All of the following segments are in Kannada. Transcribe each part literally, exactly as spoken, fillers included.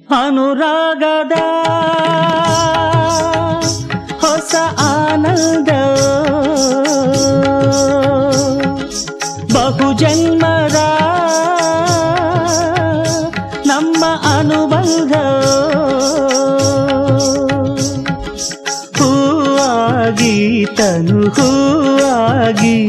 ಅನುರಾಗದ ಹೊಸ ಆನಂದ ಬಹುಜನ್ಮದ ನಮ್ಮ ಅನುಬಂಧ ಹೂವಾಗಿ ತನು ಹೂವಾಗಿ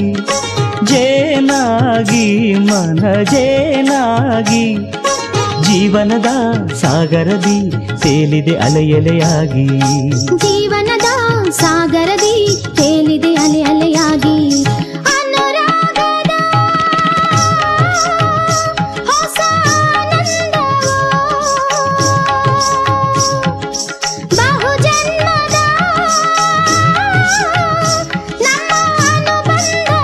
ಜೇನಾಗಿ ಮನ ಜೇನಾಗಿ ಜೀವನದ ಸಾಗರದಿ ತೇಲಿದೆ ಅಲೆಯಲೆಯಾಗಿ ಜೀವನದ ಸಾಗರದಿ ತೇಲಿದೆ ಅಲೆ ಅಲೆಯಾಗಿ ಅನುರಾಗದ ಹೊಸ ಆನಂದವೋ ಬಹುಜನ್ಮದ ನಮ್ಮ ಅನುಬಂಧವೋ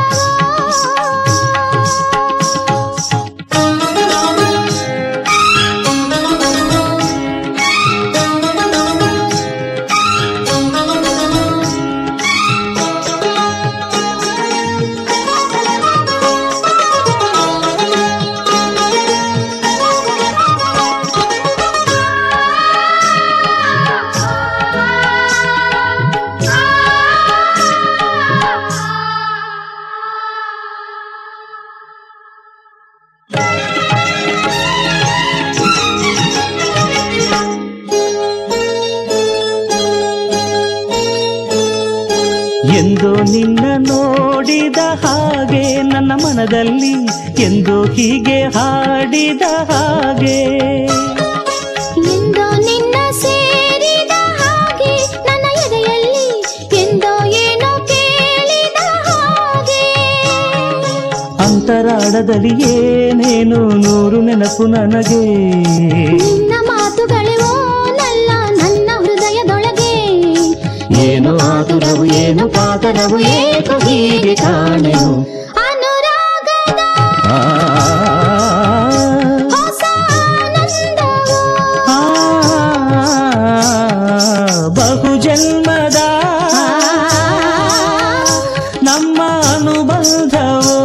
ಎಂದೋ ನಿನ್ನ ನೋಡಿದ ಹಾಗೆ ನನ್ನ ಮನದಲ್ಲಿ ಎಂದೋ ಹೀಗೆ ಹಾಡಿದ ಹಾಗೆ ಎಂದೋ ನಿನ್ನ ಸೇರಿದ ಹಾಗೆ ನನ್ನ ಎದೆಯಲ್ಲಿ ಎಂದೋ ಏನೋ ಕೇಳಿದ ಹಾಗೆ ಅಂತರಾಳದಲ್ಲಿ ಏನೇನು ನೂರು ನೆನಪು ನನಗೆ ನಿನ್ನ ಮಾತುಗಳೇ ಓನಲ್ಲ ನನ್ನ ಹೃದಯದೊಳಗೆ ಏನು ಆತುರವು ಏನು ಕಾತರವು ಏಕೋ ಹೀಗೆ ಕಾಣೆನು ಅನುರಾಗದ ಹೊಸ ಆನಂದವೋ ಬಹುಜನ್ಮದ ನಮ್ಮ ಅನುಬಂಧವೋ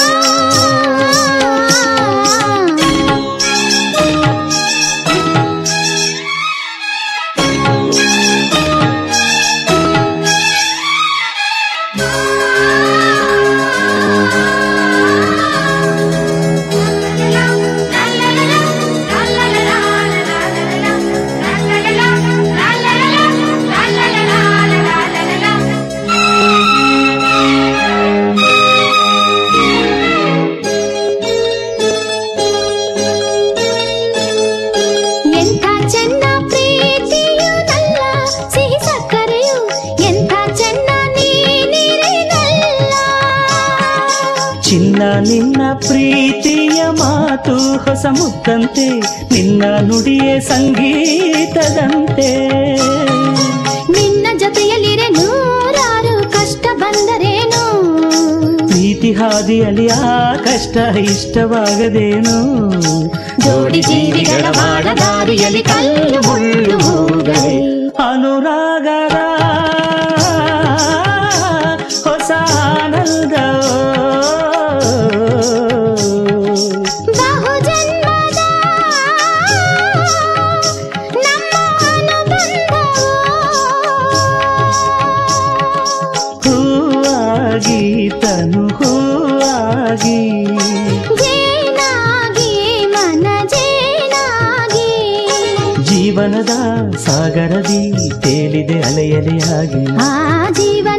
ಎಂಥ ಚೆನ್ನ ಪ್ರೀತಿಯು ನಲ್ಲ ಸಿಹಿ ಸಕ್ಕರೆಯು ಎಂಥ ಚೆನ್ನ ನೀನಿರಲ್ಲ ಚಿನ್ನ ನಿನ್ನ ಪ್ರೀತಿಯ ಮಾತು ಹೊಸ ಮುತ್ತಂತೆ ನಿನ್ನ ನುಡಿಯೇ ಸಂಗೀತದಂತೆ ನಿನ್ನ ಜೊತೆಯಲ್ಲಿರೆ ನೂರಾರು ಕಷ್ಟ ಬಂದರೇನು ಪ್ರೀತಿ ಹಾದಿಯಲ್ಲಿ ಆ ಕಷ್ಟ ಇಷ್ಟವಾಗದೇನು ಜೋಡಿ ಜೀವಿಗಳ ಬಾಳ ದಾರಿಯಲ್ಲಿ ಕಲ್ಲು ಮುಳ್ಳು ಹೋಗದೆ ಅನುರಾಗದ ಹೊಸ ಆನಂದ ಬಹುಜನ್ಮದ ನಮ್ಮ ಅನುಬಂಧವೋ ಹೂವಾಗಿ ತನು ಹೂವಾಗಿ ಜೇನಾಗಿ ಮನ ಜೇನಾಗಿ ಜೀವನದ ಸಾಗರದಿ ತೇಲಿದೆ ಅಲೆಯಲೆಯಾಗಿ ಆ ಜೀವನ